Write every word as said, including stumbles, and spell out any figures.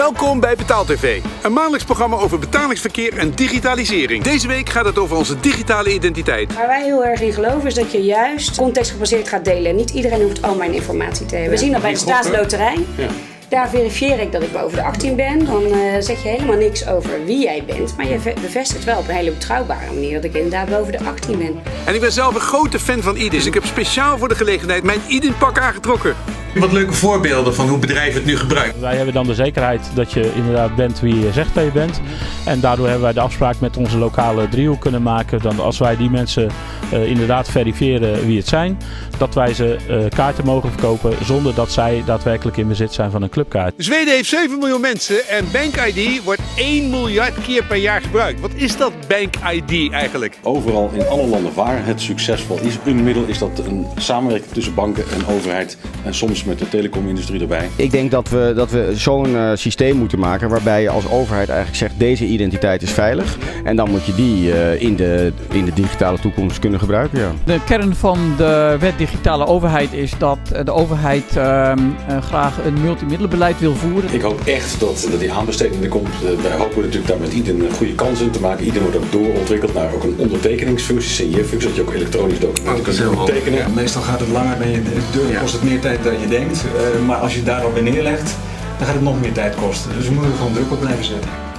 Welkom bij BetaalTV, een maandelijks programma over betalingsverkeer en digitalisering. Deze week gaat het over onze digitale identiteit. Waar wij heel erg in geloven is dat je juist contextgebaseerd gaat delen. En niet iedereen hoeft al mijn informatie te hebben. We zien dat bij de Staatsloterij. Ja. Daar verifieer ik dat ik boven de achttien ben. Dan uh, zeg je helemaal niks over wie jij bent. Maar je bevestigt wel op een hele betrouwbare manier dat ik inderdaad boven de achttien ben. En ik ben zelf een grote fan van I D I S. Ik heb speciaal voor de gelegenheid mijn I D I N-pak aangetrokken. Wat leuke voorbeelden van hoe bedrijven het nu gebruiken. Wij hebben dan de zekerheid dat je inderdaad bent wie je zegt dat je bent. En daardoor hebben wij de afspraak met onze lokale driehoek kunnen maken. Dan als wij die mensen uh, inderdaad verifiëren wie het zijn, dat wij ze uh, kaarten mogen verkopen zonder dat zij daadwerkelijk in bezit zijn van een clubkaart. Zweden heeft zeven miljoen mensen en Bank I D wordt één miljard keer per jaar gebruikt. Wat is dat Bank I D eigenlijk? Overal in alle landen waar het succesvol is, een middel is dat een samenwerking tussen banken en overheid en soms met de telecomindustrie erbij. Ik denk dat we, dat we zo'n uh, systeem moeten maken waarbij je als overheid eigenlijk zegt deze identiteit is veilig. En dan moet je die uh, in, de, in de digitale toekomst kunnen gebruiken. Ja. De kern van de wet digitale overheid is dat de overheid uh, uh, graag een multimiddelenbeleid wil voeren. Ik hoop echt dat, dat die aanbesteding er komt. Uh, wij hopen natuurlijk daar met I D I N een goede kans in te maken. I D I N wordt ook doorontwikkeld naar ook een ondertekeningsfunctie, signeerfunctie, dat je ook elektronisch documenten kunt ondertekenen. Ja, meestal gaat het langer dan je denkt, kost het meer tijd dan je denkt. Uh, maar als je daar al weer neerlegt, dan gaat het nog meer tijd kosten. Dus we moeten er gewoon druk op blijven zetten.